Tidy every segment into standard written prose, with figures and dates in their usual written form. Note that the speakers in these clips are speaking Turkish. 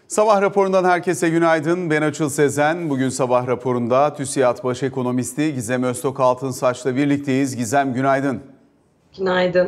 Sabah raporundan herkese günaydın. Ben Açıl Sezen. Bugün sabah raporunda TÜSİAD Baş Ekonomisti Gizem Öztok Altınsaç'la birlikteyiz. Gizem günaydın. Günaydın.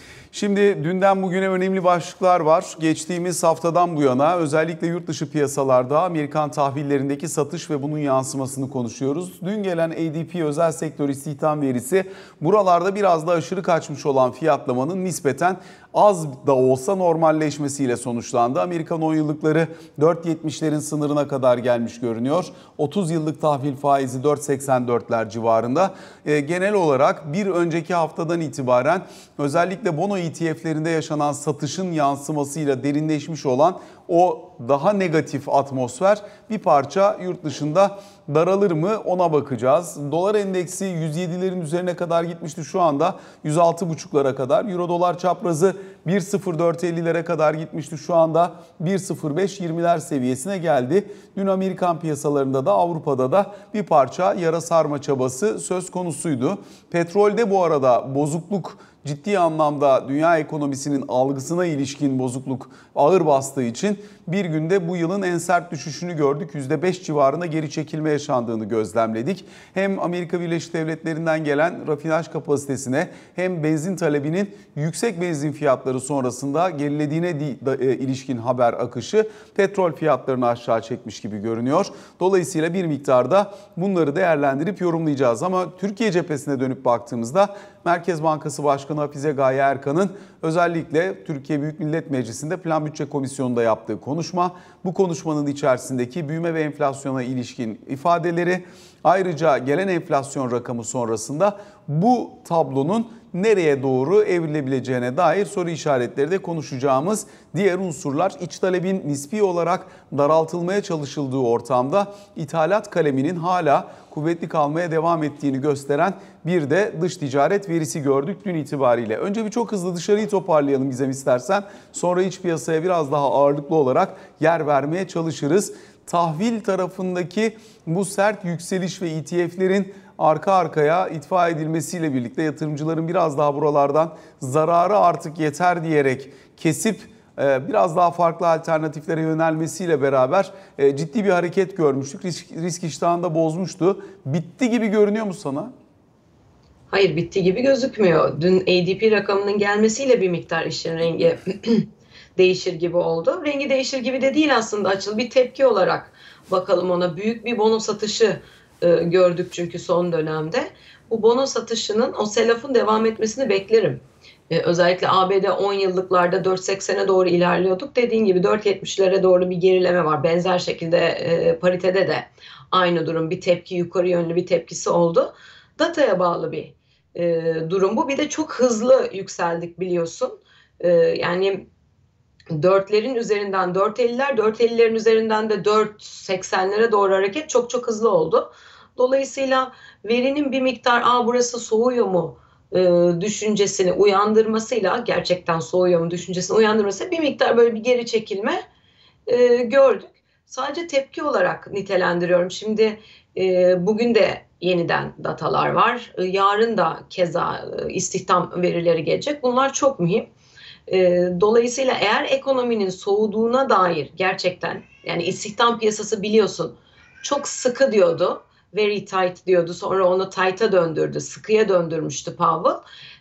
Şimdi dünden bugüne önemli başlıklar var. Geçtiğimiz haftadan bu yana özellikle yurt dışı piyasalarda Amerikan tahvillerindeki satış ve bunun yansımasını konuşuyoruz. Dün gelen ADP özel sektör istihdam verisi buralarda biraz da aşırı kaçmış olan fiyatlamanın nispeten az da olsa normalleşmesiyle sonuçlandı. Amerikan 10 yıllıkları 4.70'lerin sınırına kadar gelmiş görünüyor. 30 yıllık tahvil faizi 4.84'ler civarında. Genel olarak bir önceki haftadan itibaren özellikle bono ETF'lerinde yaşanan satışın yansımasıyla derinleşmiş olan o daha negatif atmosfer bir parça yurt dışında daralır mı ona bakacağız. Dolar endeksi 107'lerin üzerine kadar gitmişti, şu anda 106,5'lara kadar. Euro dolar çaprazı 1.0450'lere kadar gitmişti, şu anda 1.0520'ler seviyesine geldi. Dün Amerikan piyasalarında da Avrupa'da da bir parça yara sarma çabası söz konusuydu. Petrolde bu arada bozukluk ciddi anlamda dünya ekonomisinin algısına ilişkin bozukluk ağır bastığı için bir günde bu yılın en sert düşüşünü gördük. %5 civarında geri çekilme yaşandığını gözlemledik. Hem Amerika Birleşik Devletleri'nden gelen rafinaj kapasitesine hem benzin talebinin yüksek benzin fiyatları sonrasında gerilediğine ilişkin haber akışı petrol fiyatlarını aşağı çekmiş gibi görünüyor. Dolayısıyla bir miktarda bunları değerlendirip yorumlayacağız. Ama Türkiye cephesine dönüp baktığımızda Merkez Bankası Başkanı Hafize Gaye Erkan'ın özellikle Türkiye Büyük Millet Meclisi'nde Plan Bütçe Komisyonu'nda yaptığı konuşma, bu konuşmanın içerisindeki büyüme ve enflasyona ilişkin ifadeleri, ayrıca gelen enflasyon rakamı sonrasında bu tablonun nereye doğru evrilebileceğine dair soru işaretleri de konuşacağımız diğer unsurlar. İç talebin nispi olarak daraltılmaya çalışıldığı ortamda ithalat kaleminin hala kuvvetli kalmaya devam ettiğini gösteren bir de dış ticaret verisi gördük dün itibariyle. Önce bir çok hızlı dışarıyı toparlayalım Gizem istersen. Sonra iç piyasaya biraz daha ağırlıklı olarak yer vermeye çalışırız. Tahvil tarafındaki bu sert yükseliş ve ETF'lerin arka arkaya itfa edilmesiyle birlikte yatırımcıların biraz daha buralardan zararı artık yeter diyerek kesip biraz daha farklı alternatiflere yönelmesiyle beraber ciddi bir hareket görmüştük. Risk iştahını da bozmuştu. Bitti gibi görünüyor mu sana? Hayır, bitti gibi gözükmüyor. Dün ADP rakamının gelmesiyle bir miktar işin rengi değişir gibi oldu. Rengi değişir gibi de değil aslında Açıl. Bir tepki olarak bakalım ona. Büyük bir bono satışı gördük çünkü son dönemde. Bu bono satışının o sell-off'un devam etmesini beklerim. Özellikle ABD 10 yıllıklarda 4.80'e doğru ilerliyorduk. Dediğin gibi 4.70'lere doğru bir gerileme var. Benzer şekilde paritede de aynı durum. Bir tepki, yukarı yönlü bir tepkisi oldu. Dataya bağlı bir durum bu. Bir de çok hızlı yükseldik biliyorsun. Yani 4'lerin üzerinden 4.50'lerin üzerinden de 4.80'lere doğru hareket çok çok hızlı oldu. Dolayısıyla verinin bir miktar burası soğuyor mu düşüncesini uyandırmasıyla, gerçekten soğuyor mu düşüncesini uyandırmasıyla bir miktar böyle bir geri çekilme gördük. Sadece tepki olarak nitelendiriyorum. Şimdi bugün de yeniden datalar var. Yarın da keza istihdam verileri gelecek. Bunlar çok mühim. Dolayısıyla eğer ekonominin soğuduğuna dair gerçekten, yani istihdam piyasası biliyorsun çok sıkı diyordu. Very tight diyordu. Sonra onu tight'a döndürdü. Sıkıya döndürmüştü Powell.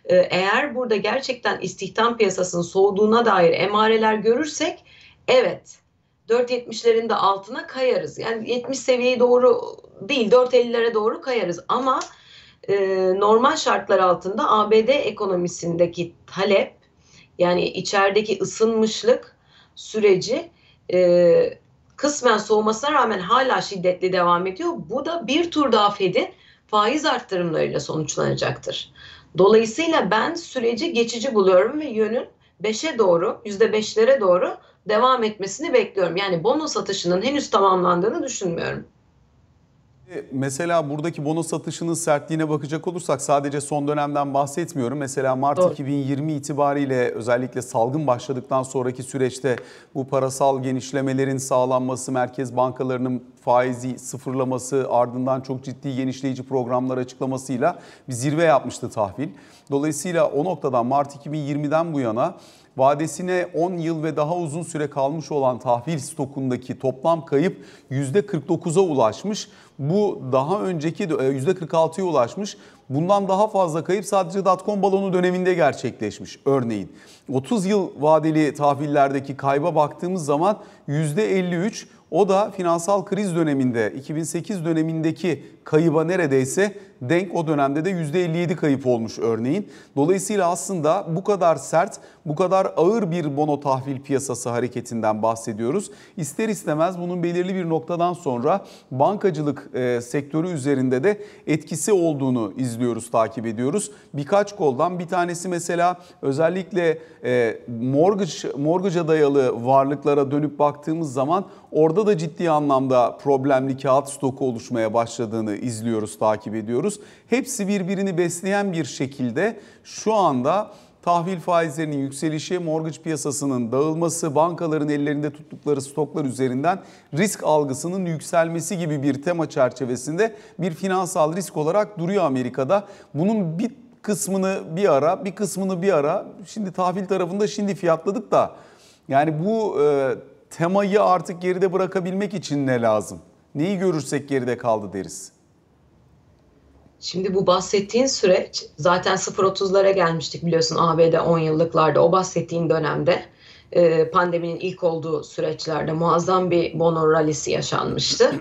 Eğer burada gerçekten istihdam piyasasının soğuduğuna dair emareler görürsek evet 4.70'lerin de altına kayarız. Yani 70 seviyeyi doğru değil 4.50'lere doğru kayarız. Ama normal şartlar altında ABD ekonomisindeki talep, yani içerideki ısınmışlık süreci kısmen soğumasına rağmen hala şiddetli devam ediyor. Bu da bir tur daha Fed'in faiz arttırımlarıyla sonuçlanacaktır. Dolayısıyla ben süreci geçici buluyorum ve yönün 5'e doğru, %5'lere doğru devam etmesini bekliyorum. Yani bono satışının henüz tamamlandığını düşünmüyorum. Mesela buradaki bono satışının sertliğine bakacak olursak sadece son dönemden bahsetmiyorum. Mesela Mart Doğru. 2020 itibariyle özellikle salgın başladıktan sonraki süreçte bu parasal genişlemelerin sağlanması, merkez bankalarının faizi sıfırlaması, ardından çok ciddi genişleyici programlar açıklamasıyla bir zirve yapmıştı tahvil. Dolayısıyla o noktadan Mart 2020'den bu yana vadesine 10 yıl ve daha uzun süre kalmış olan tahvil stokundaki toplam kayıp %49'a ulaşmış. Bu daha önceki %46'ya ulaşmış. Bundan daha fazla kayıp sadece dotcom balonu döneminde gerçekleşmiş örneğin. 30 yıl vadeli tahvillerdeki kayba baktığımız zaman %53, o da finansal kriz döneminde 2008 dönemindeki kayıba neredeyse denk, o dönemde de %57 kayıp olmuş örneğin. Dolayısıyla aslında bu kadar sert, bu kadar ağır bir bono tahvil piyasası hareketinden bahsediyoruz. İster istemez bunun belirli bir noktadan sonra bankacılık sektörü üzerinde de etkisi olduğunu izliyoruz, takip ediyoruz. Birkaç koldan bir tanesi mesela özellikle mortgage'a dayalı varlıklara dönüp baktığımız zaman orada da ciddi anlamda problemli kağıt stoku oluşmaya başladığını izliyoruz, takip ediyoruz. Hepsi birbirini besleyen bir şekilde şu anda tahvil faizlerinin yükselişi, mortgage piyasasının dağılması, bankaların ellerinde tuttukları stoklar üzerinden risk algısının yükselmesi gibi bir tema çerçevesinde bir finansal risk olarak duruyor Amerika'da. Bunun bir kısmını bir ara, bir kısmını bir ara, şimdi tahvil tarafında şimdi fiyatladık da yani bu temayı artık geride bırakabilmek için ne lazım? Neyi görürsek geride kaldı deriz. Şimdi bu bahsettiğin süreç zaten 0.30'lara gelmiştik biliyorsun, ABD 10 yıllıklarda. O bahsettiğin dönemde pandeminin ilk olduğu süreçlerde muazzam bir bono rallisi yaşanmıştı.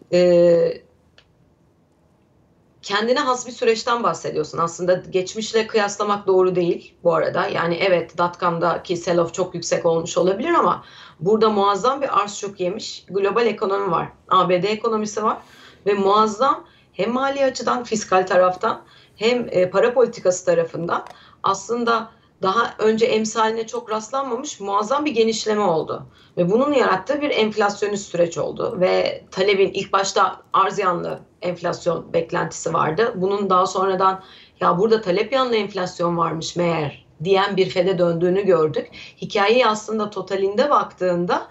Kendine has bir süreçten bahsediyorsun. Aslında geçmişle kıyaslamak doğru değil bu arada. Yani evet, dotcom'daki sell-off çok yüksek olmuş olabilir ama burada muazzam bir arz şok yemiş global ekonomi var. ABD ekonomisi var ve muazzam hem mali açıdan, fiskal taraftan hem para politikası tarafından aslında daha önce emsaline çok rastlanmamış muazzam bir genişleme oldu. Ve bunun yarattığı bir enflasyonist süreç oldu. Ve talebin ilk başta arz yanlı enflasyon beklentisi vardı. Bunun daha sonradan ya burada talep yanlı enflasyon varmış meğer diyen bir Fed'e döndüğünü gördük. Hikayeyi aslında totalinde baktığında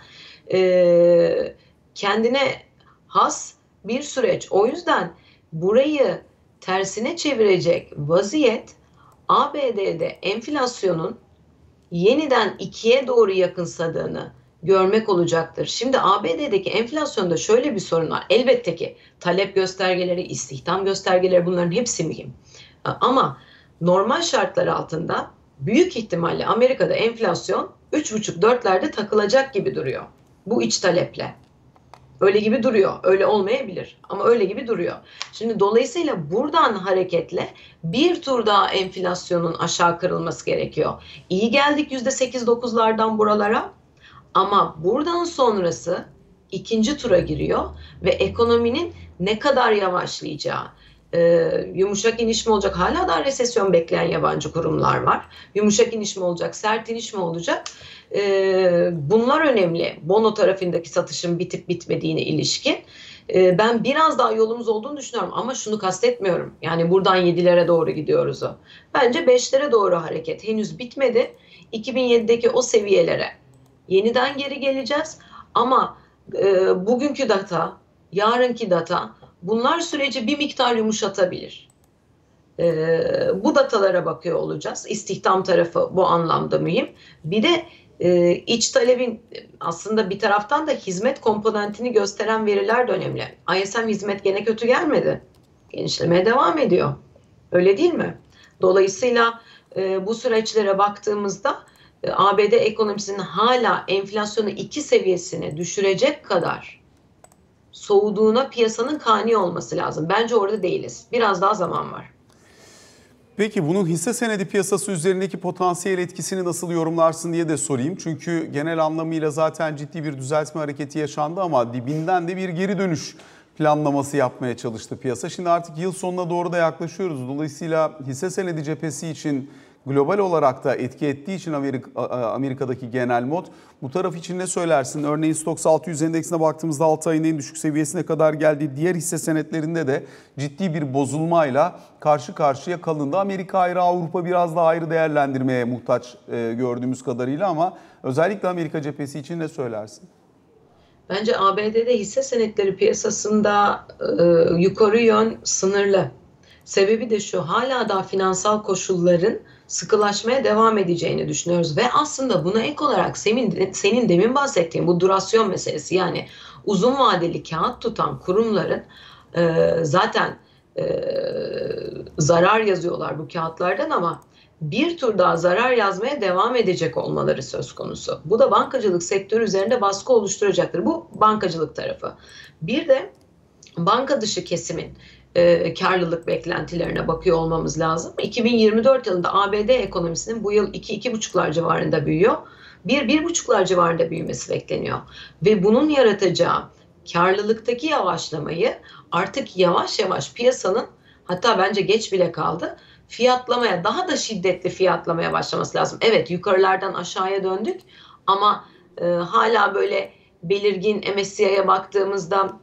kendine has bir süreç. O yüzden burayı tersine çevirecek vaziyet ABD'de enflasyonun yeniden 2'ye doğru yakınsadığını görmek olacaktır. Şimdi ABD'deki enflasyonda şöyle bir sorun var. Elbette ki talep göstergeleri, istihdam göstergeleri, bunların hepsi mühim. Ama normal şartlar altında büyük ihtimalle Amerika'da enflasyon 3,5-4'lerde takılacak gibi duruyor. Bu iç taleple. Öyle gibi duruyor. Öyle olmayabilir ama öyle gibi duruyor. Şimdi dolayısıyla buradan hareketle bir tur daha enflasyonun aşağı kırılması gerekiyor. İyi geldik %8-9'lardan buralara ama buradan sonrası ikinci tura giriyor ve ekonominin ne kadar yavaşlayacağı, yumuşak iniş mi olacak? Hala da resesyon bekleyen yabancı kurumlar var. Yumuşak iniş mi olacak? Sert iniş mi olacak? Bunlar önemli. Bono tarafındaki satışın bitip bitmediğine ilişkin. Ben biraz daha yolumuz olduğunu düşünüyorum ama şunu kastetmiyorum. Yani buradan 7'lere doğru gidiyoruz o. Bence 5'lere doğru hareket henüz bitmedi. 2007'deki o seviyelere yeniden geri geleceğiz ama bugünkü data, yarınki data, bunlar süreci bir miktar yumuşatabilir. Bu datalara bakıyor olacağız. İstihdam tarafı bu anlamda mühim. Bir de iç talebin aslında bir taraftan da hizmet komponentini gösteren veriler de önemli. ISM hizmet gene kötü gelmedi. Genişlemeye devam ediyor. Öyle değil mi? Dolayısıyla bu süreçlere baktığımızda ABD ekonomisinin hala enflasyonu 2 seviyesine düşürecek kadar soğuduğuna piyasanın kani olması lazım. Bence orada değiliz. Biraz daha zaman var. Peki bunun hisse senedi piyasası üzerindeki potansiyel etkisini nasıl yorumlarsın diye de sorayım. Çünkü genel anlamıyla zaten ciddi bir düzeltme hareketi yaşandı ama dibinden de bir geri dönüş planlaması yapmaya çalıştı piyasa. Şimdi artık yıl sonuna doğru da yaklaşıyoruz. Dolayısıyla hisse senedi cephesi için global olarak da etki ettiği için Amerika'daki genel mod, bu taraf için ne söylersin? Örneğin Stoxx 600 endeksine baktığımızda 6 ayın en düşük seviyesine kadar geldi. Diğer hisse senetlerinde de ciddi bir bozulmayla karşı karşıya kalındı. Amerika ayrı, Avrupa biraz daha ayrı değerlendirmeye muhtaç gördüğümüz kadarıyla ama özellikle Amerika cephesi için ne söylersin? Bence ABD'de hisse senetleri piyasasında yukarı yön sınırlı. Sebebi de şu, hala da finansal koşulların sıkılaşmaya devam edeceğini düşünüyoruz. Ve aslında buna ek olarak senin demin bahsettiğin bu durasyon meselesi, yani uzun vadeli kağıt tutan kurumların zaten zarar yazıyorlar bu kağıtlardan, ama bir tur daha zarar yazmaya devam edecek olmaları söz konusu. Bu da bankacılık sektörü üzerinde baskı oluşturacaktır. Bu bankacılık tarafı. Bir de banka dışı kesimin karlılık beklentilerine bakıyor olmamız lazım. 2024 yılında ABD ekonomisinin bu yıl 2-2,5'lar civarında büyüyor. 1-1,5'lar civarında büyümesi bekleniyor. Ve bunun yaratacağı karlılıktaki yavaşlamayı artık yavaş yavaş piyasanın, hatta bence geç bile kaldı, fiyatlamaya, daha da şiddetli fiyatlamaya başlaması lazım. Evet, yukarılardan aşağıya döndük ama hala böyle belirgin MSCI'ye baktığımızda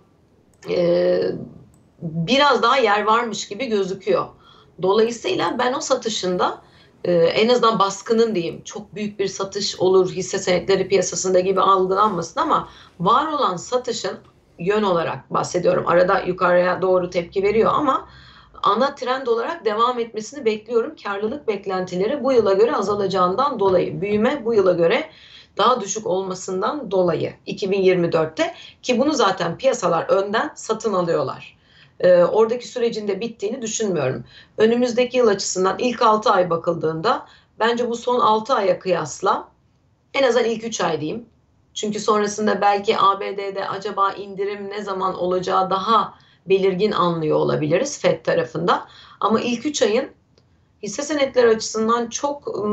biraz daha yer varmış gibi gözüküyor. Dolayısıyla ben o satışında en azından baskının diyeyim, çok büyük bir satış olur hisse senetleri piyasasında gibi algılanmasın, ama var olan satışın, yön olarak bahsediyorum, arada yukarıya doğru tepki veriyor ama ana trend olarak devam etmesini bekliyorum. Karlılık beklentileri bu yıla göre azalacağından dolayı, büyüme bu yıla göre daha düşük olmasından dolayı 2024'te, ki bunu zaten piyasalar önden satın alıyorlar. Oradaki sürecin de bittiğini düşünmüyorum. Önümüzdeki yıl açısından ilk 6 ay bakıldığında bence bu son 6 aya kıyasla, en azından ilk 3 ay diyeyim. Çünkü sonrasında belki ABD'de acaba indirim ne zaman olacağı daha belirgin anlıyor olabiliriz FED tarafında. Ama ilk 3 ayın hisse senetleri açısından çok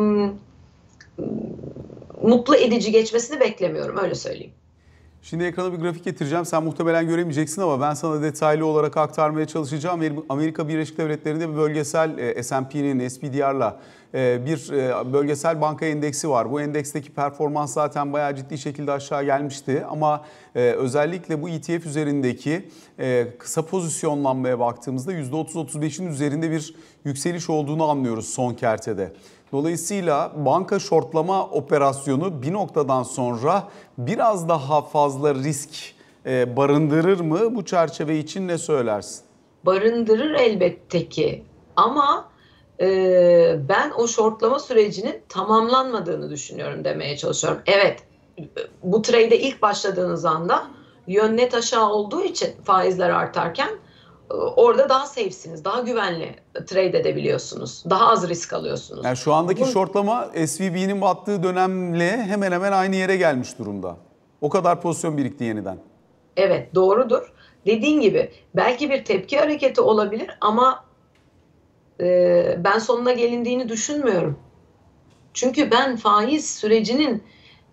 mutlu edici geçmesini beklemiyorum, öyle söyleyeyim. Şimdi ekrana bir grafik getireceğim. Sen muhtemelen göremeyeceksin ama ben sana detaylı olarak aktarmaya çalışacağım. Amerika Birleşik Devletleri'nde bir bölgesel S&P'nin SPDR'la bir bölgesel banka endeksi var. Bu endeksteki performans zaten bayağı ciddi şekilde aşağı gelmişti. Ama özellikle bu ETF üzerindeki kısa pozisyonlanmaya baktığımızda %30-35'in üzerinde bir yükseliş olduğunu anlıyoruz son kertede. Dolayısıyla banka shortlama operasyonu bir noktadan sonra biraz daha fazla risk barındırır mı? Bu çerçeve için ne söylersin? Barındırır elbette ki, ama ben o shortlama sürecinin tamamlanmadığını düşünüyorum demeye çalışıyorum. Evet, bu trade'e ilk başladığınız anda yön net aşağı olduğu için, faizler artarken orada daha safe'siniz, daha güvenli trade edebiliyorsunuz, daha az risk alıyorsunuz. Yani şu andaki shortlama SVB'nin battığı dönemle hemen hemen aynı yere gelmiş durumda. O kadar pozisyon birikti yeniden. Evet, doğrudur. Dediğin gibi belki bir tepki hareketi olabilir ama ben sonuna gelindiğini düşünmüyorum. Çünkü ben faiz sürecinin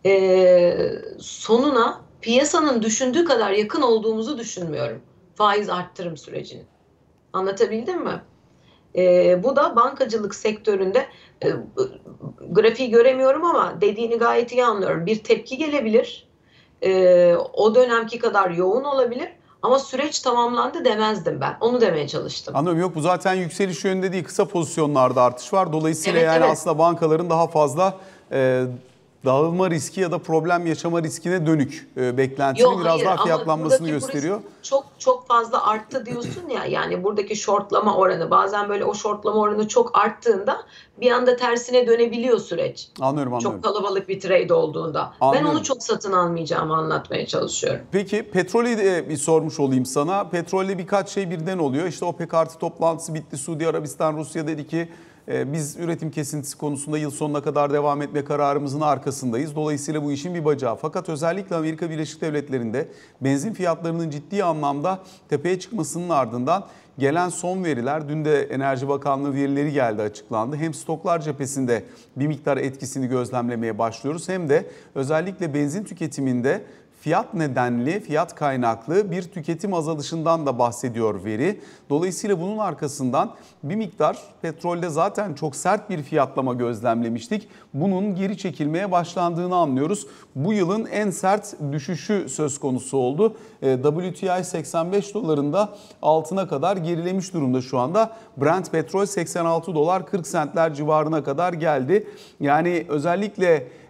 sonuna piyasanın düşündüğü kadar yakın olduğumuzu düşünmüyorum. Faiz arttırım sürecinin. Anlatabildim mi? Bu da bankacılık sektöründe, grafiği göremiyorum ama dediğini gayet iyi anlıyorum. Bir tepki gelebilir. O dönemki kadar yoğun olabilir. Ama süreç tamamlandı demezdim ben. Onu demeye çalıştım. Anlıyorum, yok bu zaten yükseliş yönünde değil, kısa pozisyonlarda artış var. Dolayısıyla Evet, yani evet. aslında bankaların daha fazla dağılma riski ya da problem yaşama riskine dönük beklentinin biraz daha fiyatlanmasını gösteriyor. Çok fazla arttı diyorsun ya, yani buradaki shortlama oranı, bazen böyle o shortlama oranı çok arttığında bir anda tersine dönebiliyor süreç. Anlıyorum. Çok kalabalık bir trade olduğunda. Anlıyorum. Ben onu çok satın almayacağımı anlatmaya çalışıyorum. Peki petrolü de bir sormuş olayım sana. Petrolde birkaç şey birden oluyor. İşte OPEC artı toplantısı bitti. Suudi Arabistan, Rusya dedi ki biz üretim kesintisi konusunda yıl sonuna kadar devam etme kararımızın arkasındayız. Dolayısıyla bu işin bir bacağı. Fakat özellikle Amerika Birleşik Devletleri'nde benzin fiyatlarının ciddi anlamda tepeye çıkmasının ardından gelen son veriler, dün de Enerji Bakanlığı verileri geldi, açıklandı. Hem stoklar cephesinde bir miktar etkisini gözlemlemeye başlıyoruz, hem de özellikle benzin tüketiminde fiyat nedenli, fiyat kaynaklı bir tüketim azalışından da bahsediyor veri. Dolayısıyla bunun arkasından bir miktar petrolde zaten çok sert bir fiyatlama gözlemlemiştik. Bunun geri çekilmeye başlandığını anlıyoruz. Bu yılın en sert düşüşü söz konusu oldu. WTI 85 dolarında altına kadar gerilemiş durumda şu anda. Brent petrol 86 dolar 40 sentler civarına kadar geldi. Yani özellikle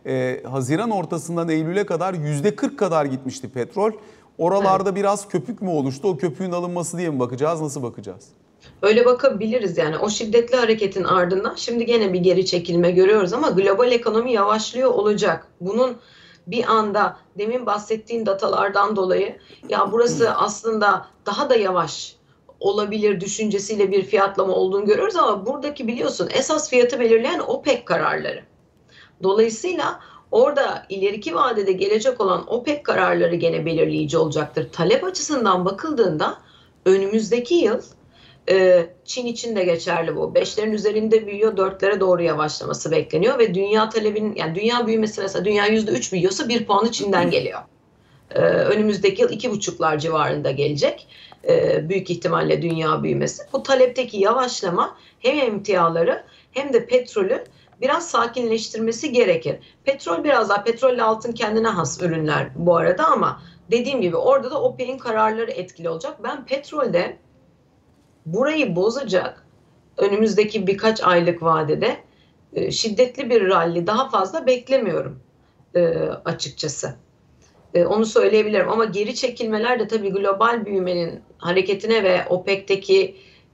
Haziran ortasından Eylül'e kadar %40 kadar gitmişti petrol. Oralarda biraz köpük mü oluştu? O köpüğün alınması diye mi bakacağız? Nasıl bakacağız? Öyle bakabiliriz yani. O şiddetli hareketin ardından şimdi gene bir geri çekilme görüyoruz ama global ekonomi yavaşlıyor olacak. Bunun bir anda demin bahsettiğin datalardan dolayı ya burası aslında daha da yavaş olabilir düşüncesiyle bir fiyatlama olduğunu görüyoruz ama buradaki biliyorsun esas fiyatı belirleyen OPEC kararları. Dolayısıyla orada ileriki vadede gelecek olan OPEC kararları gene belirleyici olacaktır. Talep açısından bakıldığında önümüzdeki yıl Çin için de geçerli bu. 5'lerin üzerinde büyüyor, 4'lere doğru yavaşlaması bekleniyor ve dünya talebinin yani dünya büyümesi mesela dünya %3 büyüyorsa 1 puanı Çin'den geliyor. Önümüzdeki yıl 2,5'lar civarında gelecek. Büyük ihtimalle dünya büyümesi. Bu talepteki yavaşlama hem emtiaları hem de petrolü biraz sakinleştirmesi gerekir. Petrol biraz daha, petrolle altın kendine has ürünler bu arada ama dediğim gibi orada da OPEC'in kararları etkili olacak. Ben petrolde burayı bozacak önümüzdeki birkaç aylık vadede şiddetli bir rally daha fazla beklemiyorum açıkçası. Onu söyleyebilirim ama geri çekilmeler de tabii global büyümenin hareketine ve OPEC'teki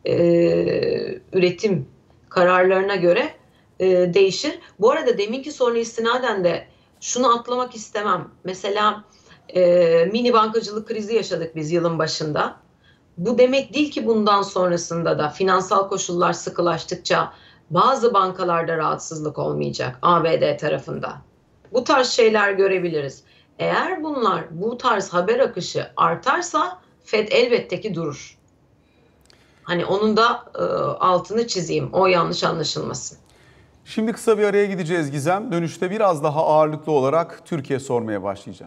üretim kararlarına göre değişir. Bu arada deminki soruna istinaden de şunu atlamak istemem. Mesela mini bankacılık krizi yaşadık biz yılın başında. Bu demek değil ki bundan sonrasında da finansal koşullar sıkılaştıkça bazı bankalarda rahatsızlık olmayacak ABD tarafında. Bu tarz şeyler görebiliriz. Eğer bu tarz haber akışı artarsa Fed elbette ki durur. Hani onun da altını çizeyim. O yanlış anlaşılmasın. Şimdi kısa bir araya gideceğiz Gizem. Dönüşte biraz daha ağırlıklı olarak Türkiye sormaya başlayacağım.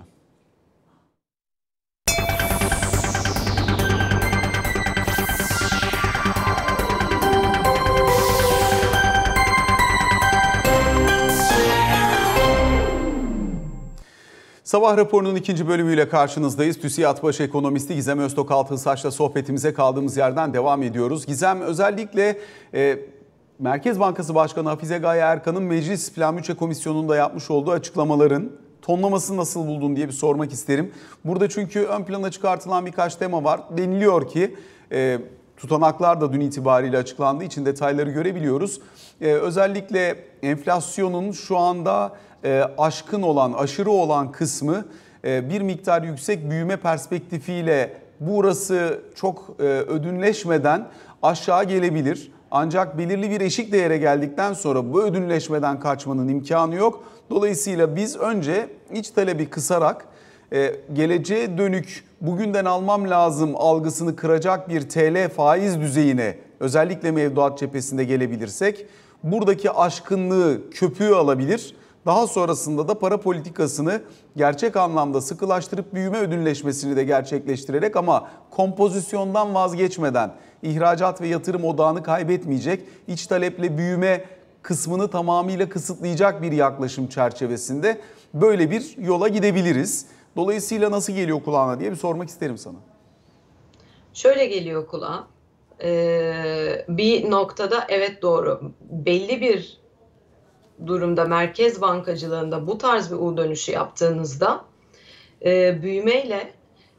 Sabah raporunun ikinci bölümüyle karşınızdayız. TÜSİAD Baş Ekonomisti Gizem Öztok Altınsaç'la sohbetimize kaldığımız yerden devam ediyoruz. Gizem, özellikle Merkez Bankası Başkanı Hafize Gaye Erkan'ın Meclis Plan Bütçe Komisyonu'nda yapmış olduğu açıklamaların tonlamasını nasıl buldun diye bir sormak isterim. Burada çünkü ön plana çıkartılan birkaç tema var. Deniliyor ki tutanaklar da dün itibariyle açıklandığı için detayları görebiliyoruz. Özellikle enflasyonun şu anda aşırı olan kısmı bir miktar yüksek büyüme perspektifiyle burası çok ödünleşmeden aşağı gelebilir. Ancak belirli bir eşik değere geldikten sonra bu ödünleşmeden kaçmanın imkanı yok. Dolayısıyla biz önce iç talebi kısarak geleceğe dönük bugünden almam lazım algısını kıracak bir TL faiz düzeyine özellikle mevduat cephesinde gelebilirsek buradaki aşkınlığı, köpüğü alabilir. Daha sonrasında da para politikasını gerçek anlamda sıkılaştırıp büyüme ödünleşmesini de gerçekleştirerek ama kompozisyondan vazgeçmeden ihracat ve yatırım odağını kaybetmeyecek, iç taleple büyüme kısmını tamamıyla kısıtlayacak bir yaklaşım çerçevesinde böyle bir yola gidebiliriz. Dolayısıyla nasıl geliyor kulağına diye bir sormak isterim sana. Şöyle geliyor kulağa. Bir noktada evet doğru. Belli bir durumda merkez bankacılığında bu tarz bir U dönüşü yaptığınızda büyümeyle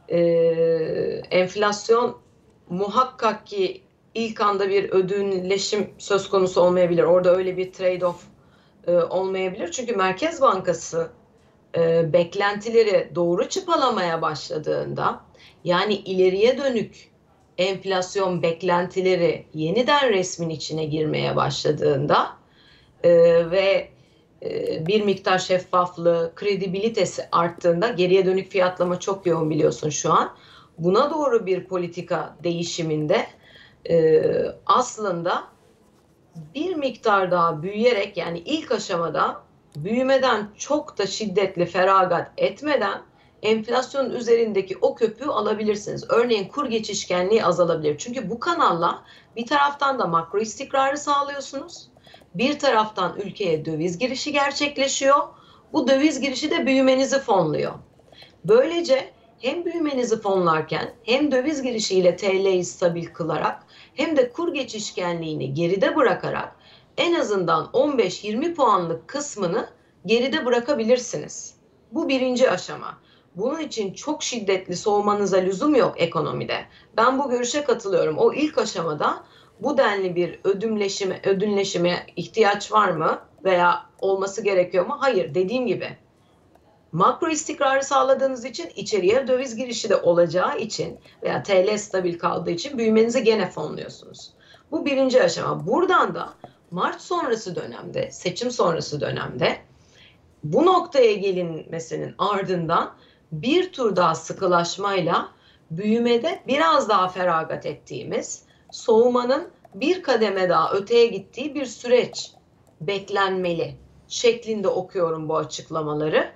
enflasyon muhakkak ki ilk anda bir ödünleşim söz konusu olmayabilir. Orada öyle bir trade-off olmayabilir. Çünkü Merkez Bankası beklentileri doğru çıpalamaya başladığında yani ileriye dönük enflasyon beklentileri yeniden resmin içine girmeye başladığında ve bir miktar şeffaflığı, kredibilitesi arttığında geriye dönük fiyatlama çok yoğun biliyorsun şu an. Buna doğru bir politika değişiminde aslında bir miktar daha büyüyerek yani ilk aşamada büyümeden çok da şiddetli feragat etmeden enflasyon üzerindeki o köpüğü alabilirsiniz. Örneğin kur geçişkenliği azalabilir. Çünkü bu kanalla bir taraftan da makro istikrarı sağlıyorsunuz. Bir taraftan ülkeye döviz girişi gerçekleşiyor. Bu döviz girişi de büyümenizi fonluyor. Böylece hem büyümenizi fonlarken hem döviz girişiyle TL'yi stabil kılarak hem de kur geçişkenliğini geride bırakarak en azından 15-20 puanlık kısmını geride bırakabilirsiniz. Bu birinci aşama. Bunun için çok şiddetli soğumanıza lüzum yok ekonomide. Ben bu görüşe katılıyorum. O ilk aşamada bu denli bir ödünleşime ihtiyaç var mı veya olması gerekiyor mu? Hayır, dediğim gibi. Makro istikrarı sağladığınız için, içeriye döviz girişi de olacağı için veya TL stabil kaldığı için büyümenizi gene fonluyorsunuz. Bu birinci aşama. Buradan da Mart sonrası dönemde, seçim sonrası dönemde bu noktaya gelinmesinin ardından bir tur daha sıkılaşmayla büyümede biraz daha feragat ettiğimiz, soğumanın bir kademe daha öteye gittiği bir süreç beklenmeli şeklinde okuyorum bu açıklamaları.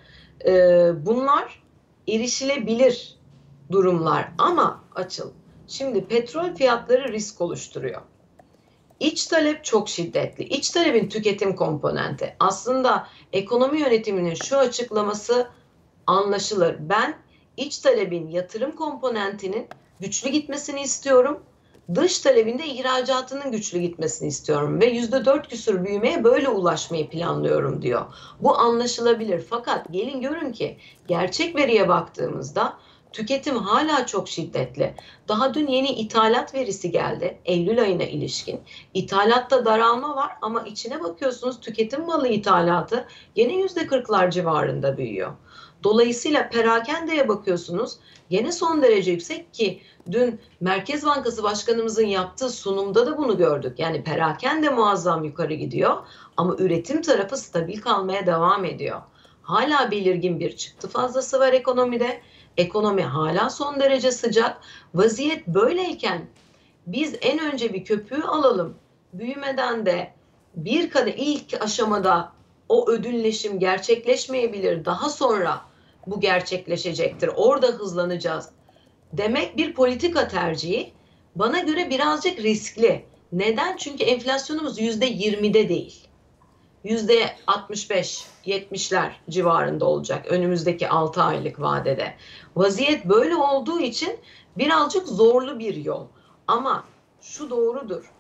Bunlar erişilebilir durumlar ama Açıl, şimdi petrol fiyatları risk oluşturuyor. İç talep çok şiddetli. İç talebin tüketim komponenti. Aslında ekonomi yönetiminin şu açıklaması anlaşılır. Ben iç talebin yatırım komponentinin güçlü gitmesini istiyorum. Dış talebinde ihracatının güçlü gitmesini istiyorum ve %4 küsur büyümeye böyle ulaşmayı planlıyorum diyor. Bu anlaşılabilir fakat gelin görün ki gerçek veriye baktığımızda tüketim hala çok şiddetli. Daha dün yeni ithalat verisi geldi Eylül ayına ilişkin. İthalatta daralma var ama içine bakıyorsunuz tüketim malı ithalatı yine %40'lar civarında büyüyor. Dolayısıyla perakendeye bakıyorsunuz gene son derece yüksek ki dün Merkez Bankası Başkanımızın yaptığı sunumda da bunu gördük. Yani perakende muazzam yukarı gidiyor ama üretim tarafı stabil kalmaya devam ediyor. Hala belirgin bir çıktı fazlası var ekonomide. Ekonomi hala son derece sıcak. Vaziyet böyleyken biz en önce bir köpüğü alalım. Büyümeden de bir kadar ilk aşamada o ödülleşim gerçekleşmeyebilir. Daha sonra bu gerçekleşecektir. Orada hızlanacağız demek bir politika tercihi. Bana göre birazcık riskli. Neden? Çünkü enflasyonumuz %20'de değil. %65-70'ler civarında olacak önümüzdeki 6 aylık vadede. Vaziyet böyle olduğu için birazcık zorlu bir yol. Ama şu doğrudur.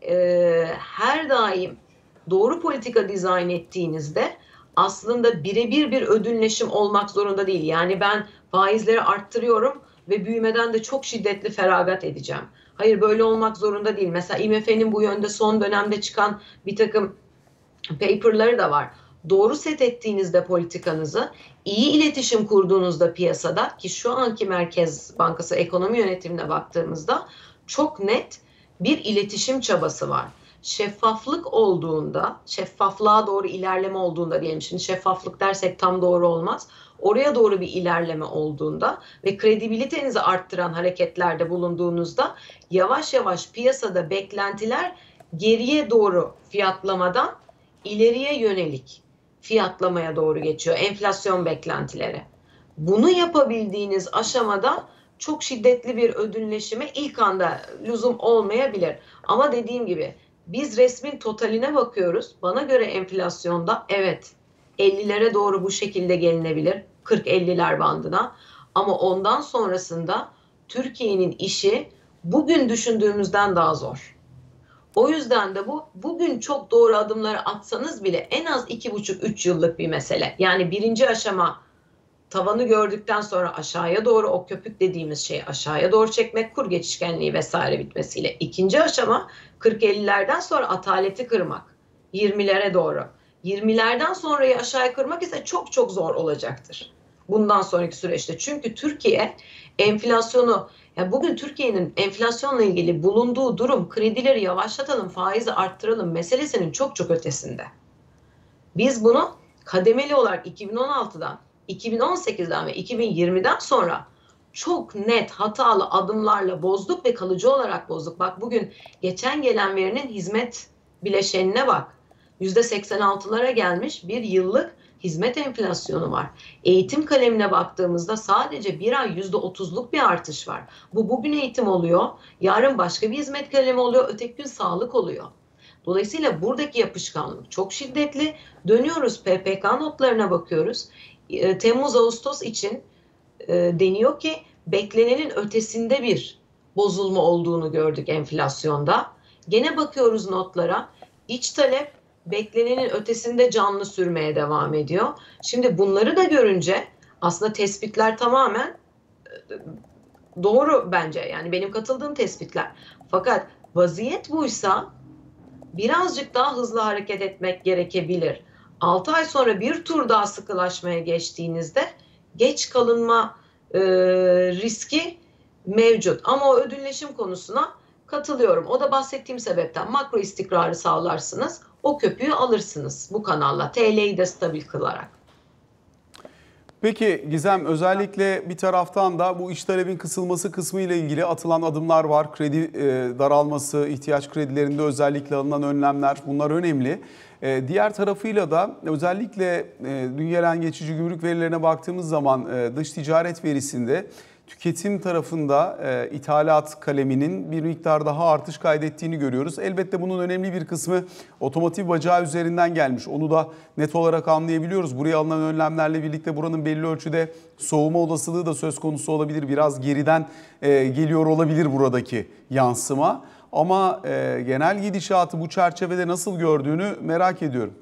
Her daim doğru politika dizayn ettiğinizde aslında birebir bir ödünleşim olmak zorunda değil. Yani ben faizleri arttırıyorum ve büyümeden de çok şiddetli feragat edeceğim. Hayır, böyle olmak zorunda değil. Mesela IMF'nin bu yönde son dönemde çıkan bir takım paper'ları da var. Doğru set ettiğinizde politikanızı, iyi iletişim kurduğunuzda piyasada ki şu anki Merkez Bankası ekonomi yönetimine baktığımızda çok net bir iletişim çabası var. Şeffaflık olduğunda, şeffaflığa doğru ilerleme olduğunda diyelim. Şimdi şeffaflık dersek tam doğru olmaz. Oraya doğru bir ilerleme olduğunda ve kredibilitenizi arttıran hareketlerde bulunduğunuzda yavaş yavaş piyasada beklentiler geriye doğru fiyatlamadan ileriye yönelik fiyatlamaya doğru geçiyor. Enflasyon beklentileri. Bunu yapabildiğiniz aşamada çok şiddetli bir ödünleşime ilk anda lüzum olmayabilir. Ama dediğim gibi biz resmin totaline bakıyoruz. Bana göre enflasyonda evet 50'lere doğru bu şekilde gelinebilir. 40-50'ler bandına. Ama ondan sonrasında Türkiye'nin işi bugün düşündüğümüzden daha zor. O yüzden de bugün çok doğru adımları atsanız bile en az 2,5-3 yıllık bir mesele. Yani birinci aşama tavanı gördükten sonra aşağıya doğru o köpük dediğimiz şeyi aşağıya doğru çekmek, kur geçişkenliği vesaire bitmesiyle. İkinci aşama 40-50'lerden sonra ataleti kırmak 20'lere doğru. 20'lerden sonrayı aşağıya kırmak ise çok çok zor olacaktır. Bundan sonraki süreçte. Çünkü Türkiye enflasyonu, yani bugün Türkiye'nin enflasyonla ilgili bulunduğu durum kredileri yavaşlatalım, faizi arttıralım meselesinin çok çok ötesinde. Biz bunu kademeli olarak 2016'dan, 2018'den ve 2020'den sonra çok net hatalı adımlarla bozduk ve kalıcı olarak bozduk. Bak bugün geçen gelen verinin hizmet bileşenine bak. %86'lara gelmiş bir yıllık hizmet enflasyonu var. Eğitim kalemine baktığımızda sadece bir ay %30'luk bir artış var. Bu bugün eğitim oluyor, yarın başka bir hizmet kalemi oluyor, öteki gün sağlık oluyor. Dolayısıyla buradaki yapışkanlık çok şiddetli. Dönüyoruz PPK notlarına bakıyoruz. Temmuz-Ağustos için deniyor ki beklenenin ötesinde bir bozulma olduğunu gördük enflasyonda. Gene bakıyoruz notlara. İç talep beklenenin ötesinde canlı sürmeye devam ediyor. Şimdi bunları da görünce aslında tespitler tamamen doğru bence. Yani benim katıldığım tespitler. Fakat vaziyet buysa birazcık daha hızlı hareket etmek gerekebilir. 6 ay sonra bir tur daha sıkılaşmaya geçtiğinizde geç kalınma riski mevcut. Ama o ödülleşim konusuna katılıyorum. O da bahsettiğim sebepten makro istikrarı sağlarsınız. O köpüğü alırsınız bu kanalla. TL'yi de stabil kılarak. Peki Gizem, özellikle bir taraftan da bu iç talebin kısılması kısmı ile ilgili atılan adımlar var. Kredi daralması, ihtiyaç kredilerinde özellikle alınan önlemler, bunlar önemli. Diğer tarafıyla da özellikle dün gelen geçici gümrük verilerine baktığımız zaman dış ticaret verisinde tüketim tarafında ithalat kaleminin bir miktar daha artış kaydettiğini görüyoruz. Elbette bunun önemli bir kısmı otomotiv bacağı üzerinden gelmiş. Onu da net olarak anlayabiliyoruz. Buraya alınan önlemlerle birlikte buranın belli ölçüde soğuma olasılığı da söz konusu olabilir. Biraz geriden geliyor olabilir buradaki yansıma. Ama genel gidişatı bu çerçevede nasıl gördüğünü merak ediyorum.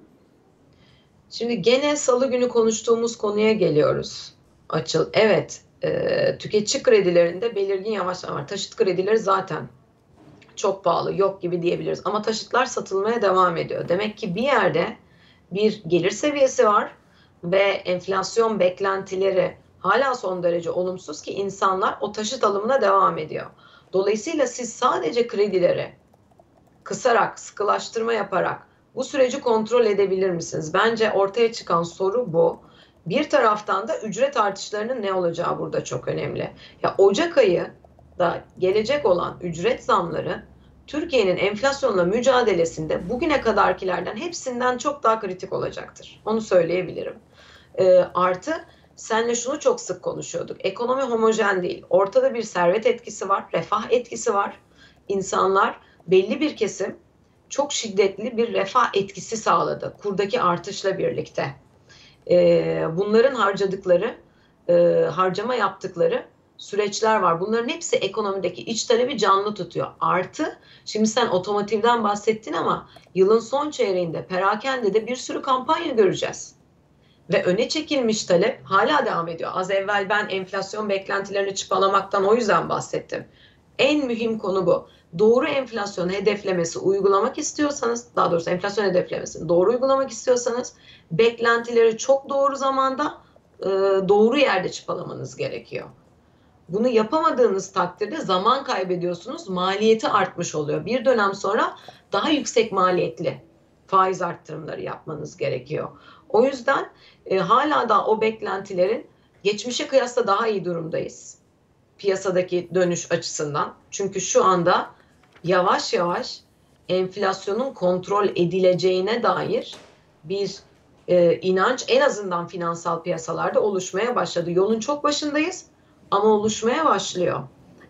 Şimdi gene salı günü konuştuğumuz konuya geliyoruz. Açıl. Evet. Tüketici kredilerinde belirgin yavaşlama var. Taşıt kredileri zaten çok pahalı, yok gibi diyebiliriz. Ama taşıtlar satılmaya devam ediyor. Demek ki bir yerde bir gelir seviyesi var ve enflasyon beklentileri hala son derece olumsuz ki insanlar o taşıt alımına devam ediyor. Dolayısıyla siz sadece kredileri kısarak, sıkılaştırma yaparak bu süreci kontrol edebilir misiniz? Bence ortaya çıkan soru bu. Bir taraftan da ücret artışlarının ne olacağı burada çok önemli. Ya Ocak ayı da gelecek olan ücret zamları Türkiye'nin enflasyonla mücadelesinde bugüne kadarkilerden hepsinden çok daha kritik olacaktır. Onu söyleyebilirim. Artı senle şunu çok sık konuşuyorduk. Ekonomi homojen değil. Ortada bir servet etkisi var, refah etkisi var. İnsanlar, belli bir kesim çok şiddetli bir refah etkisi sağladı kurdaki artışla birlikte. Bunların harcadıkları, harcama yaptıkları süreçler var. Bunların hepsi ekonomideki iç talebi canlı tutuyor. Artı, şimdi sen otomotivden bahsettin ama yılın son çeyreğinde perakendede bir sürü kampanya göreceğiz. Ve öne çekilmiş talep hala devam ediyor. Az evvel ben enflasyon beklentilerini çıpalamaktan o yüzden bahsettim. En mühim konu bu. Doğru enflasyon hedeflemesi uygulamak istiyorsanız, daha doğrusu enflasyon hedeflemesini doğru uygulamak istiyorsanız beklentileri çok doğru zamanda doğru yerde çıpalamanız gerekiyor. Bunu yapamadığınız takdirde zaman kaybediyorsunuz, maliyeti artmış oluyor. Bir dönem sonra daha yüksek maliyetli faiz arttırımları yapmanız gerekiyor. O yüzden hala da o beklentilerin geçmişe kıyasla daha iyi durumdayız. Piyasadaki dönüş açısından. Çünkü şu anda yavaş yavaş enflasyonun kontrol edileceğine dair bir inanç en azından finansal piyasalarda oluşmaya başladı. Yolun çok başındayız ama oluşmaya başlıyor.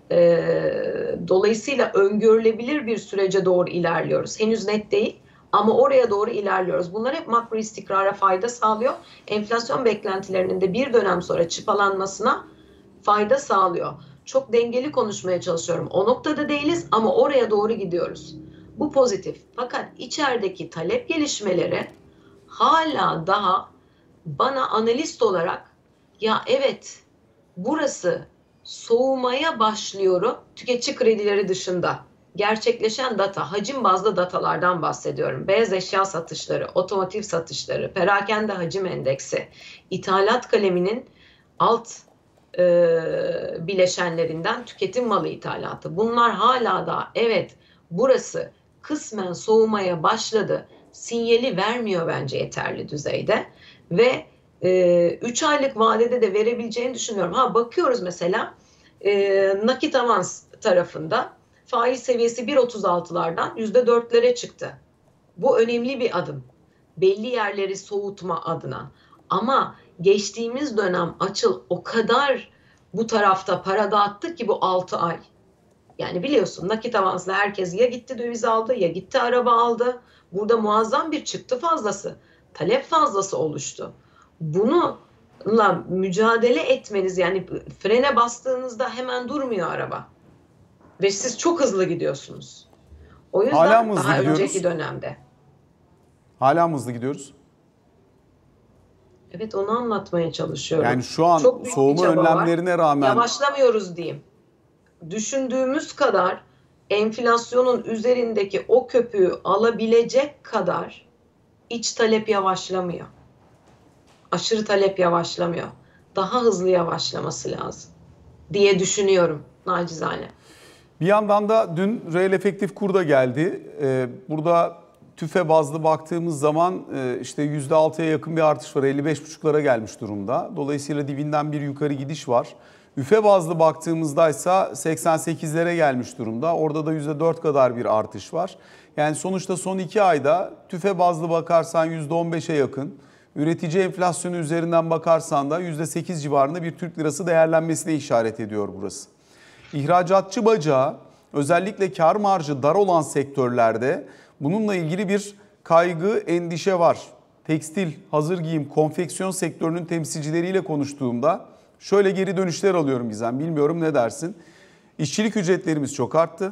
Dolayısıyla öngörülebilir bir sürece doğru ilerliyoruz. Henüz net değil ama oraya doğru ilerliyoruz. Bunlar hep makro istikrara fayda sağlıyor. Enflasyon beklentilerinin de bir dönem sonra çıpalanmasına fayda sağlıyor. Çok dengeli konuşmaya çalışıyorum. O noktada değiliz ama oraya doğru gidiyoruz. Bu pozitif. Fakat içerideki talep gelişmeleri hala daha bana analist olarak ya evet burası soğumaya başlıyorum tüketici kredileri dışında. Gerçekleşen data, hacim bazlı datalardan bahsediyorum. Beyaz eşya satışları, otomotiv satışları, perakende hacim endeksi, ithalat kaleminin alt bileşenlerinden tüketim malı ithalatı. Bunlar hala da evet burası kısmen soğumaya başladı. Sinyali vermiyor bence yeterli düzeyde ve 3 aylık vadede de verebileceğini düşünüyorum. Bakıyoruz mesela nakit avans tarafında faiz seviyesi 1.36'lardan %4'lere çıktı. Bu önemli bir adım. Belli yerleri soğutma adına. Ama geçtiğimiz dönem Açıl o kadar bu tarafta para dağıttık ki bu 6 ay. Yani biliyorsun nakit avansla herkes ya gitti döviz aldı ya gitti araba aldı. Burada muazzam bir çıktı fazlası, talep fazlası oluştu. Bununla mücadele etmeniz yani frene bastığınızda hemen durmuyor araba. Ve siz çok hızlı gidiyorsunuz. O Hala yüzden mı hızlı daha gidiyoruz? önceki dönemde. Hala mı hızlı gidiyoruz? Evet, onu anlatmaya çalışıyorum. Yani şu an Çok büyük bir soğuma çaba var. önlemlerine rağmen Yavaşlamıyoruz diyeyim. Düşündüğümüz kadar enflasyonun üzerindeki o köpüğü alabilecek kadar iç talep yavaşlamıyor. Aşırı talep yavaşlamıyor. Daha hızlı yavaşlaması lazım diye düşünüyorum nacizane. bir yandan da dün reel efektif kur da geldi. Burada tüfe bazlı baktığımız zaman işte %6'ya yakın bir artış var. 55,5'lara gelmiş durumda. Dolayısıyla dibinden bir yukarı gidiş var. Üfe bazlı baktığımızda ise 88'lere gelmiş durumda. Orada da %4 kadar bir artış var. Yani sonuçta son 2 ayda tüfe bazlı bakarsan %15'e yakın. Üretici enflasyonu üzerinden bakarsan da %8 civarında bir Türk lirası değerlenmesine işaret ediyor burası. İhracatçı bacağı özellikle kar marjı dar olan sektörlerde bununla ilgili bir kaygı, endişe var. Tekstil, hazır giyim, konfeksiyon sektörünün temsilcileriyle konuştuğumda şöyle geri dönüşler alıyorum Gizem. Bilmiyorum ne dersin? İşçilik ücretlerimiz çok arttı.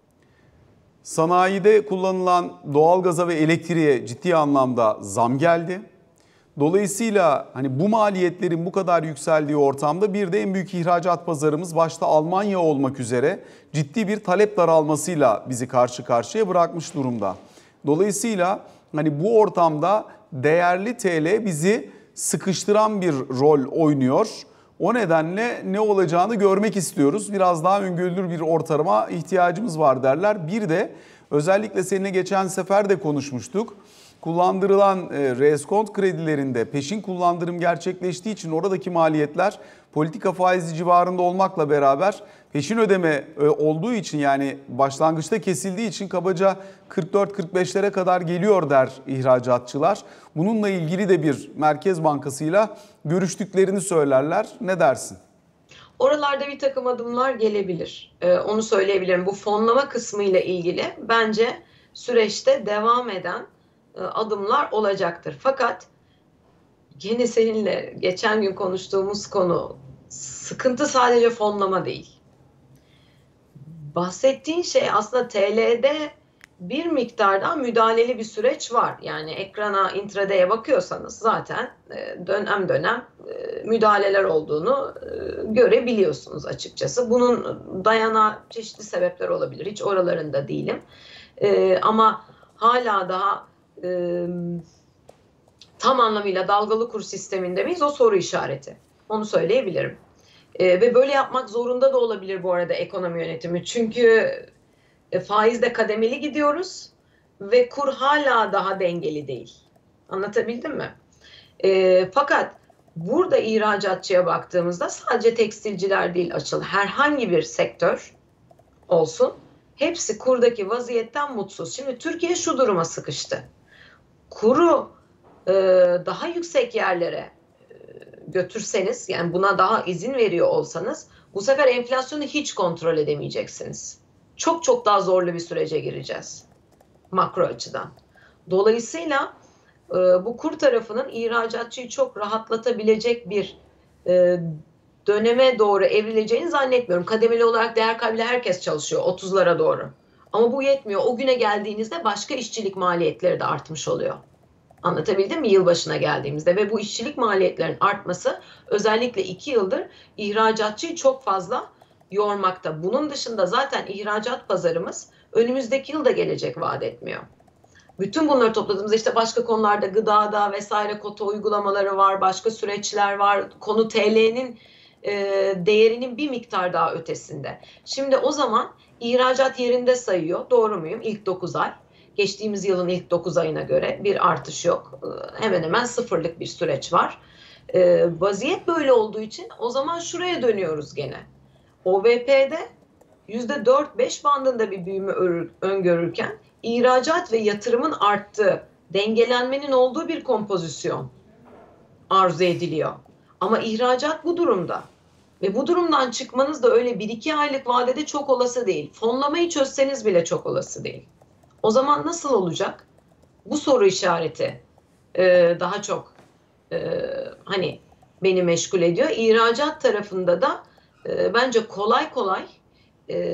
Sanayide kullanılan doğalgaza ve elektriğe ciddi anlamda zam geldi. Dolayısıyla hani bu maliyetlerin bu kadar yükseldiği ortamda bir de en büyük ihracat pazarımız başta Almanya olmak üzere ciddi bir talep daralmasıyla bizi karşı karşıya bırakmış durumda. Dolayısıyla hani bu ortamda değerli TL bizi sıkıştıran bir rol oynuyor. O nedenle ne olacağını görmek istiyoruz. Biraz daha öngörülür bir ortama ihtiyacımız var derler. Bir de özellikle seninle geçen sefer de konuşmuştuk. Kullandırılan reskont kredilerinde peşin kullandırım gerçekleştiği için oradaki maliyetler politika faizi civarında olmakla beraber peşin ödeme olduğu için, yani başlangıçta kesildiği için kabaca 44-45'lere kadar geliyor der ihracatçılar. Bununla ilgili de bir Merkez Bankası'yla görüştüklerini söylerler. Ne dersin? Oralarda bir takım adımlar gelebilir. Onu söyleyebilirim. Bu fonlama kısmıyla ilgili bence süreçte devam eden adımlar olacaktır. Fakat yine seninle geçen gün konuştuğumuz konu, sıkıntı sadece fonlama değil. Bahsettiğin şey aslında TL'de bir miktardan müdahaleli bir süreç var. Yani ekrana, intraday'e bakıyorsanız zaten dönem dönem müdahaleler olduğunu görebiliyorsunuz açıkçası. Bunun dayanağı çeşitli sebepler olabilir. Hiç oralarında değilim. Ama hala daha tam anlamıyla dalgalı kur sisteminde miyiz? O soru işareti. Onu söyleyebilirim. Ve böyle yapmak zorunda da olabilir bu arada ekonomi yönetimi. Çünkü faizde kademeli gidiyoruz ve kur hala daha dengeli değil. Anlatabildim mi? Fakat burada ihracatçıya baktığımızda sadece tekstilciler değil Açıl, herhangi bir sektör olsun, hepsi kurdaki vaziyetten mutsuz. Şimdi Türkiye şu duruma sıkıştı. Kuru daha yüksek yerlere götürseniz, yani buna daha izin veriyor olsanız, bu sefer enflasyonu hiç kontrol edemeyeceksiniz. Çok çok daha zorlu bir sürece gireceğiz makro açıdan. Dolayısıyla bu kur tarafının ihracatçıyı çok rahatlatabilecek bir döneme doğru evrileceğini zannetmiyorum. Kademeli olarak değer kaybıyla herkes çalışıyor 30'lara doğru. Ama bu yetmiyor. O güne geldiğinizde başka işçilik maliyetleri de artmış oluyor. Anlatabildim mi? Yılbaşına geldiğimizde ve bu işçilik maliyetlerinin artması özellikle 2 yıldır ihracatçıyı çok fazla yormakta. Bunun dışında zaten ihracat pazarımız önümüzdeki yılda gelecek vaat etmiyor. Bütün bunları topladığımızda işte başka konularda gıdada vesaire kota uygulamaları var, başka süreçler var. Konu TL'nin değerinin bir miktar daha ötesinde. Şimdi o zaman ihracat yerinde sayıyor. Doğru muyum? İlk 9 ay. Geçtiğimiz yılın ilk 9 ayına göre bir artış yok. Hemen hemen sıfırlık bir süreç var. Vaziyet böyle olduğu için o zaman şuraya dönüyoruz gene. OVP'de %4-5 bandında bir büyüme öngörürken ihracat ve yatırımın arttığı, dengelenmenin olduğu bir kompozisyon arzu ediliyor. Ama ihracat bu durumda. Ve bu durumdan çıkmanız da öyle 1-2 aylık vadede çok olası değil. Fonlamayı çözseniz bile çok olası değil. O zaman nasıl olacak? Bu soru işareti daha çok hani beni meşgul ediyor. İhracat tarafında da bence kolay kolay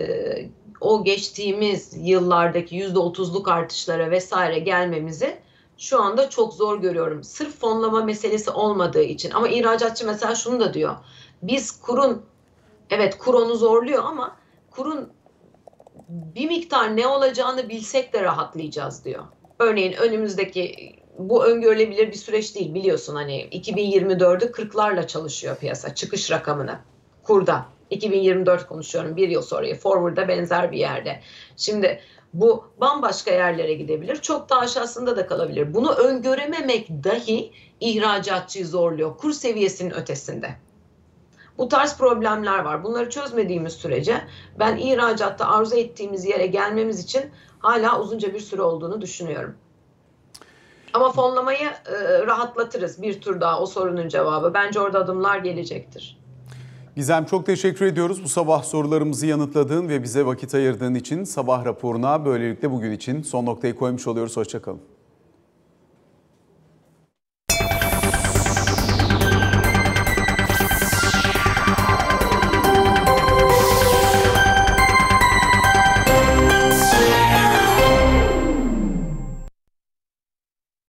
o geçtiğimiz yıllardaki %30'luk artışlara vesaire gelmemizi şu anda çok zor görüyorum. Sırf fonlama meselesi olmadığı için. Ama ihracatçı mesela şunu da diyor. Biz kurun, evet kur onu zorluyor ama kurun bir miktar ne olacağını bilsek de rahatlayacağız diyor. Örneğin önümüzdeki, bu öngörülebilir bir süreç değil biliyorsun, hani 2024'ü 40'larla çalışıyor piyasa çıkış rakamını kurda. 2024 konuşuyorum, bir yıl sonrayı, forward'da benzer bir yerde. Şimdi bu bambaşka yerlere gidebilir, çok daha aşağısında da kalabilir. Bunu öngörememek dahi ihracatçıyı zorluyor kur seviyesinin ötesinde. Bu tarz problemler var. Bunları çözmediğimiz sürece ben ihracatta arzu ettiğimiz yere gelmemiz için hala uzunca bir süre olduğunu düşünüyorum. Ama fonlamayı rahatlatırız bir tur daha, o sorunun cevabı. Bence orada adımlar gelecektir. Gizem, çok teşekkür ediyoruz bu sabah sorularımızı yanıtladığın ve bize vakit ayırdığın için. Sabah raporuna böylelikle bugün için son noktayı koymuş oluyoruz. Hoşça kalın.